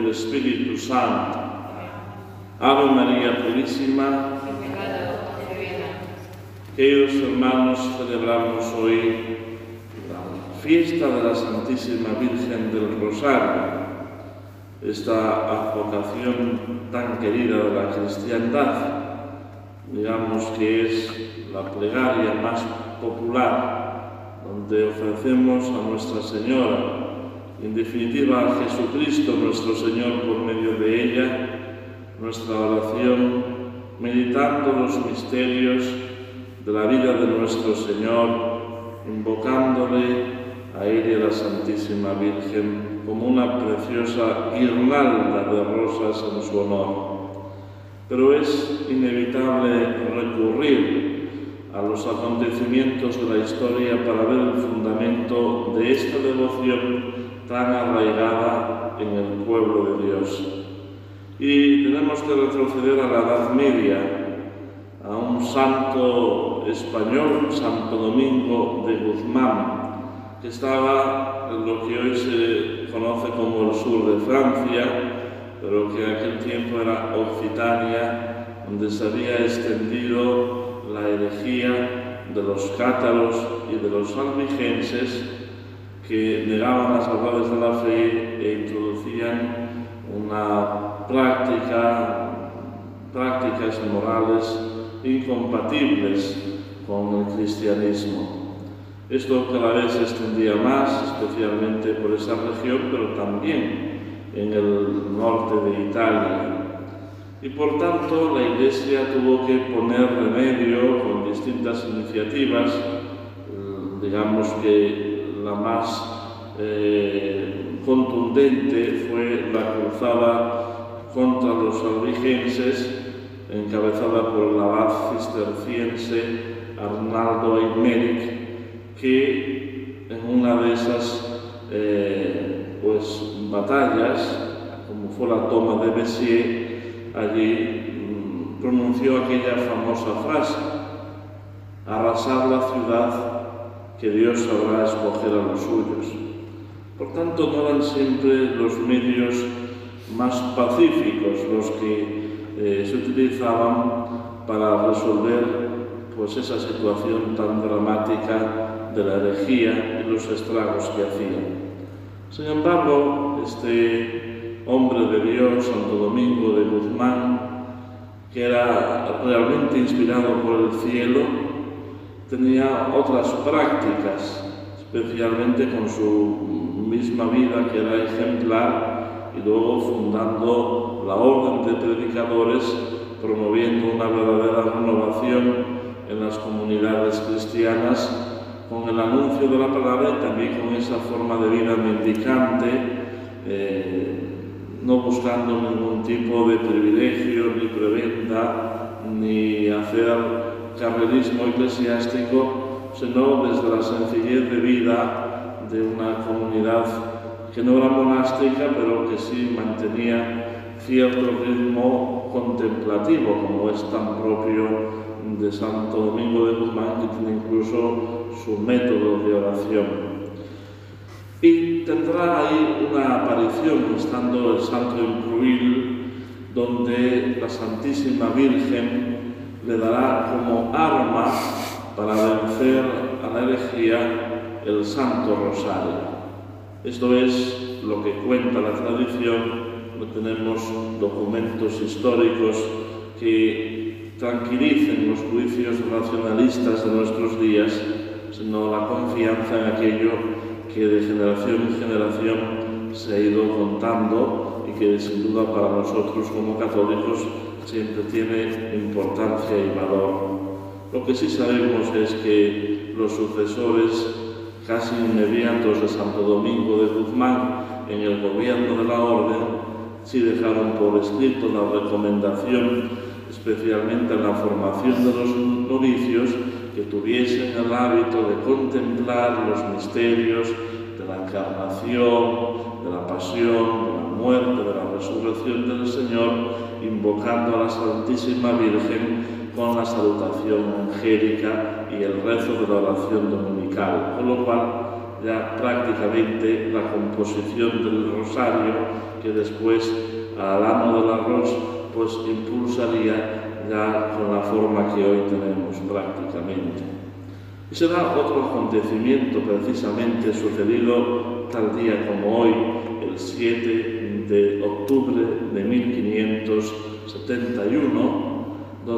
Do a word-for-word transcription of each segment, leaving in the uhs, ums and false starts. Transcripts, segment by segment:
del Espíritu Santo. Ave María Purísima. Queridos hermanos, celebramos hoy la fiesta de la Santísima Virgen del Rosario, esta advocación tan querida de la cristiandad. Digamos que es la plegaria más popular, donde ofrecemos a Nuestra Señora, en definitiva a Jesucristo nuestro Señor por medio de ella, nuestra oración, meditando los misterios de la vida de nuestro Señor, invocándole a ella y a la Santísima Virgen como una preciosa guirnalda de rosas en su honor. Pero es inevitable recurrir a los acontecimientos de la historia para ver el fundamento de esta devoción tan arraigada en el pueblo de Dios. Y tenemos que retroceder a la Edad Media, a un santo español, Santo Domingo de Guzmán, que estaba en lo que hoy se conoce como el sur de Francia, pero que en aquel tiempo era Occitania, donde se había extendido la herejía de los cátaros y de los albigenses, que negaban las verdades de la fe e introducían una práctica, prácticas morales incompatibles con el cristianismo. Esto cada vez se extendía más, especialmente por esa región, pero también en el norte de Italia. Y por tanto la Iglesia tuvo que poner remedio con distintas iniciativas. Digamos que la más eh, contundente fue la cruzada contra los albigenses, encabezada por el abad cisterciense Arnaldo Aymeric, que en una de esas eh, pues, batallas, como fue la toma de Béziers, allí mmm, pronunció aquella famosa frase: arrasar la ciudad, que Dios sabrá escoger a los suyos. Por tanto, no eran siempre los medios más pacíficos los que eh, se utilizaban para resolver pues, esa situación tan dramática de la herejía y los estragos que hacían. Sin embargo, este hombre de Dios, Santo Domingo de Guzmán, que era realmente inspirado por el cielo, tenía otras prácticas, especialmente con su misma vida, que era ejemplar, y luego fundando la orden de predicadores, promoviendo una verdadera renovación en las comunidades cristianas, con el anuncio de la palabra y también con esa forma de vida mendicante, eh, no buscando ningún tipo de privilegio, ni prebenda, ni hacer carrerismo eclesiástico, sino desde la sencillez de vida de una comunidad que no era monástica, pero que sí mantenía cierto ritmo contemplativo, como es tan propio de Santo Domingo de Guzmán, que tiene incluso su método de oración. Y tendrá ahí una aparición, estando el santo en Cruil, donde la Santísima Virgen le dará como arma para vencer a la herejía el Santo Rosario. Esto es lo que cuenta la tradición. No tenemos documentos históricos que tranquilicen los juicios racionalistas de nuestros días, sino la confianza en aquello que de generación en generación se ha ido contando y que sin duda para nosotros como católicos siempre tiene importancia y valor. Lo que sí sabemos es que los sucesores casi inmediatos de Santo Domingo de Guzmán en el gobierno de la orden sí dejaron por escrito la recomendación, especialmente en la formación de los novicios, que tuviesen el hábito de contemplar los misterios de la encarnación, de la pasión, de la muerte, de la resurrección del Señor, invocando a la Santísima Virgen con la salutación angélica y el rezo de la oración dominical, con lo cual ya prácticamente la composición del rosario, que después al ano del arroz pues impulsaría ya con la forma que hoy tenemos prácticamente. Y será otro acontecimiento precisamente sucedido tal día como hoy, el siete de octubre de mil quinientos setenta y uno,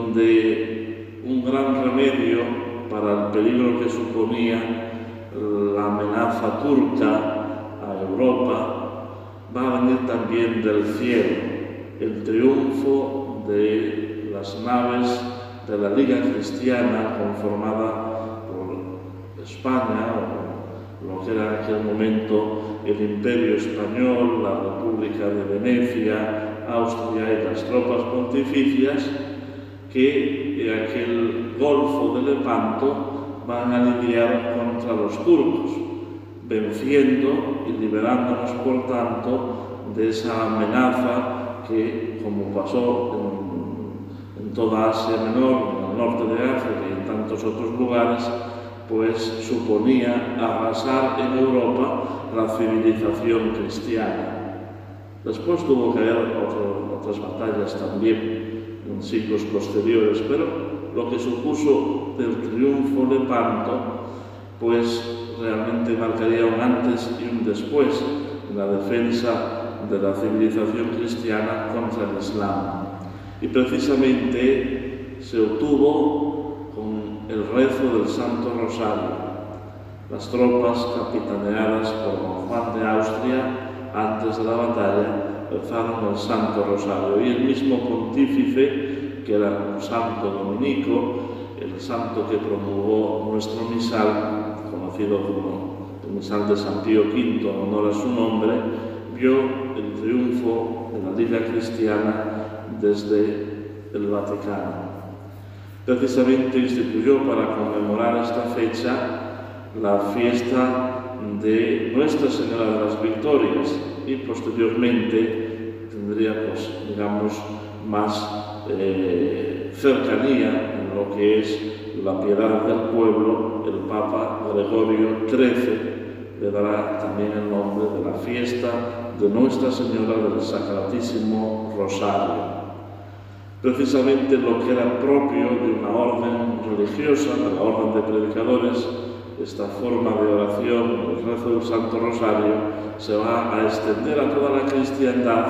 donde un gran remedio para el peligro que suponía la amenaza turca a Europa va a venir también del cielo, el triunfo de las naves de la Liga Cristiana conformada por España, o lo que era en aquel momento el Imperio Español, la República de Venecia, Austria y las tropas pontificias, que en aquel Golfo de Lepanto van a lidiar contra los turcos, venciendo y liberándonos, por tanto, de esa amenaza que, como pasó en, en toda Asia Menor, en el norte de África y en tantos otros lugares, pues suponía arrasar en Europa la civilización cristiana. Después tuvo que haber otro, otras batallas también en siglos posteriores, pero lo que supuso del triunfo de Lepanto, pues realmente marcaría un antes y un después en la defensa de la civilización cristiana contra el Islam. Y precisamente se obtuvo con el rezo del Santo Rosario. Las tropas capitaneadas por Don Juan de Austria, antes de la batalla, rezaron el Santo Rosario. Y el mismo pontífice, que era un santo dominico, el santo que promulgó nuestro misal, conocido como el misal de San Pío quinto, en honor a su nombre, vio el triunfo de la Liga Cristiana desde el Vaticano. Precisamente instituyó para conmemorar esta fecha la fiesta de Nuestra Señora de las Victorias y posteriormente tendría, pues, digamos, más eh, cercanía en lo que es la piedad del pueblo. El Papa Gregorio trece le dará también el nombre de la fiesta de Nuestra Señora del Sacratísimo Rosario. Precisamente lo que era propio de una orden religiosa, de la orden de predicadores, esta forma de oración, el rezo del Santo Rosario, se va a extender a toda la cristiandad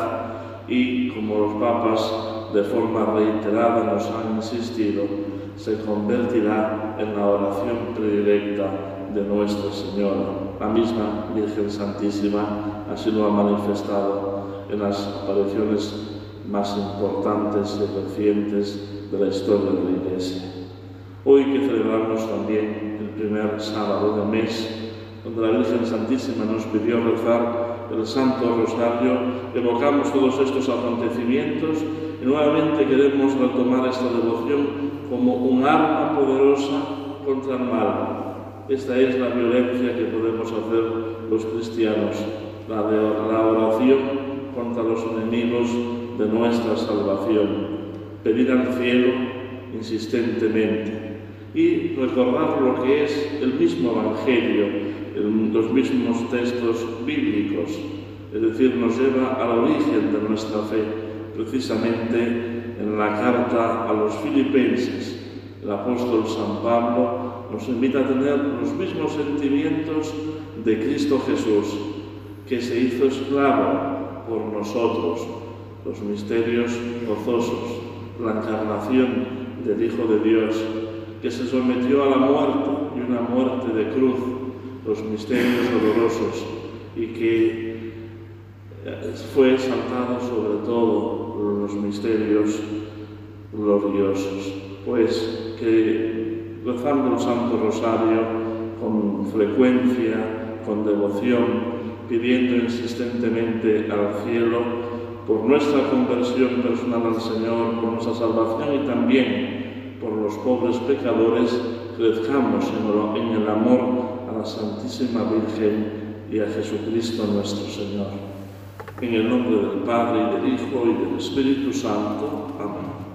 y, como los papas de forma reiterada nos han insistido, se convertirá en la oración predilecta de Nuestra Señora. La misma Virgen Santísima así lo ha manifestado en las apariciones más importantes y recientes de la historia de la Iglesia. Hoy que celebramos también el primer sábado del mes, donde la Virgen Santísima nos pidió rezar el Santo Rosario, evocamos todos estos acontecimientos y nuevamente queremos retomar esta devoción como un arma poderosa contra el mal. Esta es la violencia que podemos hacer los cristianos, la de la oración contra los enemigos de nuestra salvación. Pedir al cielo insistentemente y recordar lo que es el mismo Evangelio, el, los mismos textos bíblicos, es decir, nos lleva al origen de nuestra fe, precisamente en la carta a los Filipenses. El apóstol San Pablo nos invita a tener los mismos sentimientos de Cristo Jesús, que se hizo esclavo por nosotros, los misterios gozosos, la encarnación del Hijo de Dios, que se sometió a la muerte y una muerte de cruz, los misterios dolorosos, y que fue exaltado sobre todo los misterios gloriosos. Pues que rezando el Santo Rosario con frecuencia, con devoción, pidiendo insistentemente al cielo por nuestra conversión personal al Señor, por nuestra salvación y también por los pobres pecadores, crezcamos en el amor a la Santísima Virgen y a Jesucristo nuestro Señor. En el nombre del Padre, y del Hijo, y del Espíritu Santo. Amén.